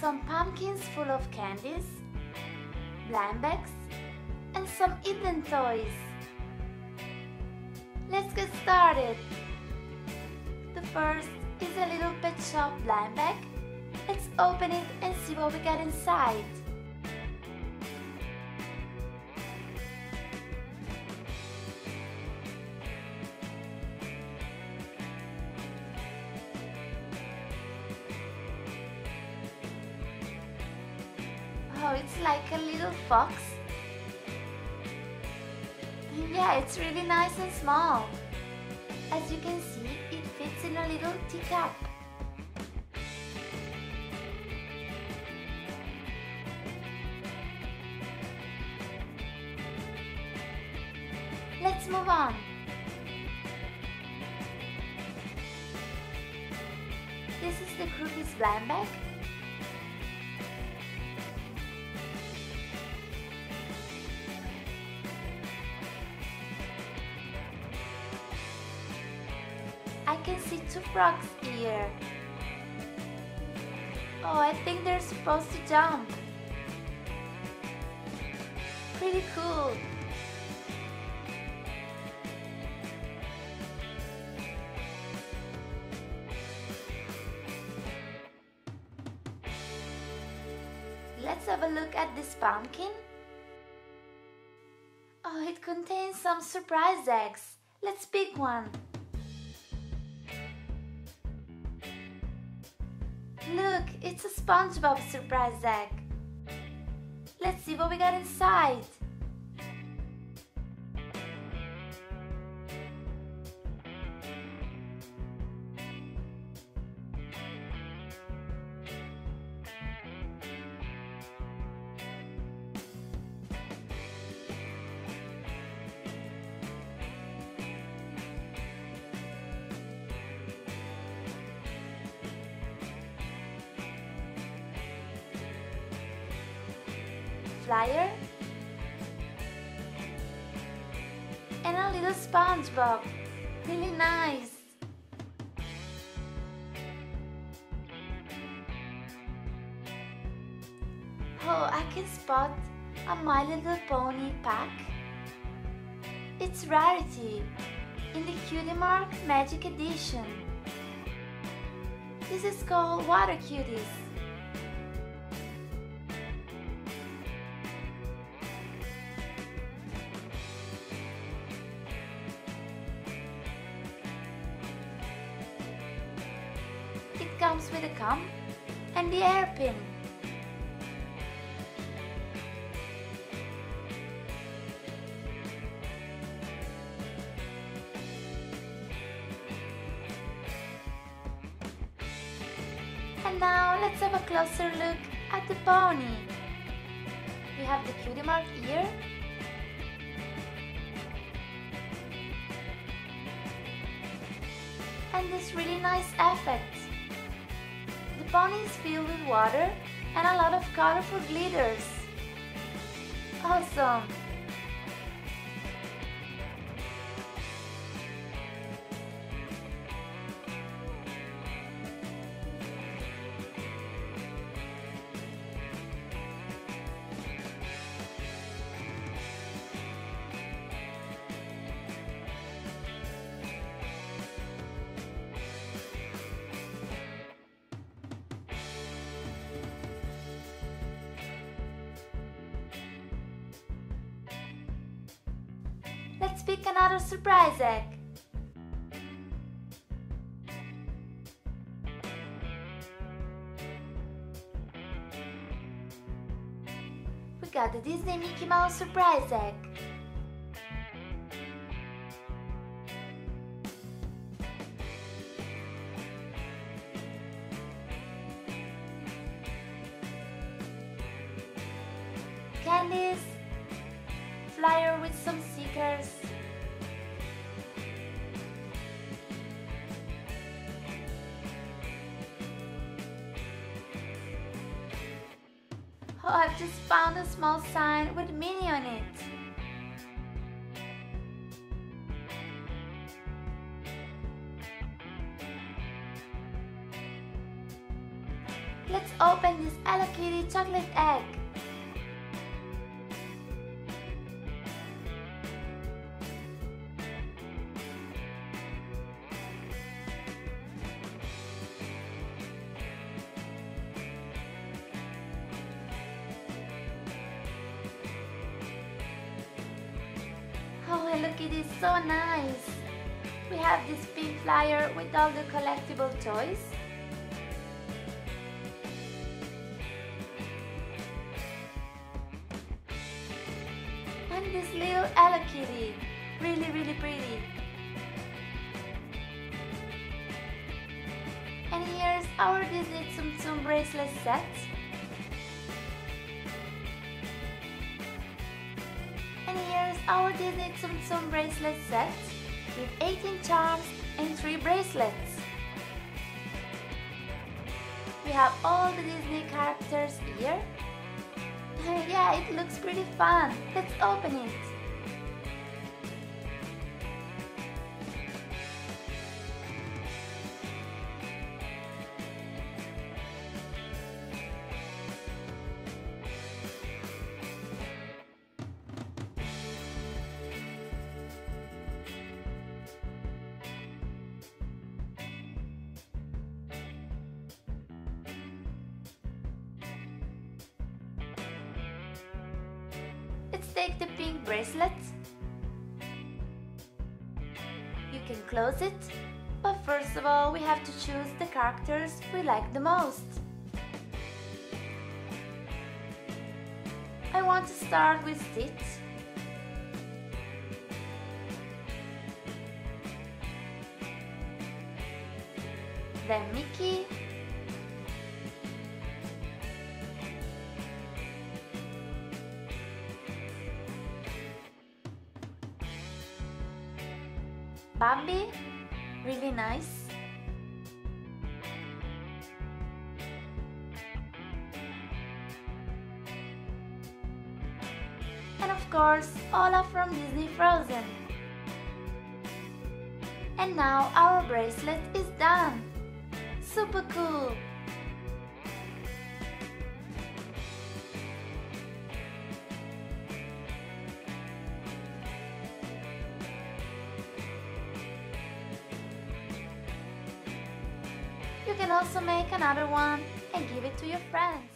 some pumpkins full of candies, blind bags, and some hidden toys. Let's get started. The first is a little pet shop blind bag. Let's open it and see what we got inside. Oh, it's like a little fox. Yeah, it's really nice and small. As you can see, it fits in a little teacup. Let's move on. This is the Cookies blind bag. I can see two frogs here. Oh, I think they're supposed to jump. Pretty cool. Let's have a look at this pumpkin. Oh, it contains some surprise eggs. Let's pick one. Look, it's a SpongeBob surprise egg. Let's see what we got inside. Flyer and a little SpongeBob. Really nice. Oh, I can spot a My Little Pony pack. It's Rarity in the Cutie Mark Magic Edition. This is called Water Cuties. It comes with a comb and the hairpin. And now let's have a closer look at the pony. We have the Cutie Mark ear, and this really nice effect. The pony is filled with water and a lot of colorful glitters. Awesome! Let's pick another surprise egg. We got the Disney Mickey Mouse surprise egg. Candies, flyer with some stickers, oh, I've just found a small sign with Minnie on it. Let's open this Kitty chocolate egg. Oh, Hello Kitty is so nice. We have this pink flyer with all the collectible toys. And this little Hello Kitty, really pretty. And here's our Disney Tsum Tsum bracelet set. And here's our Disney Tsum Tsum bracelet set with 18 charms and 3 bracelets. We have all the Disney characters here. Yeah, it looks pretty fun. Let's open it. Let's take the pink bracelet. You can close it, but first of all we have to choose the characters we like the most. I want to start with Stitch. Then Mickey. Bambi, really nice. And of course, Olaf from Disney Frozen. And now our bracelet is done. Super cool! You can also make another one and give it to your friends.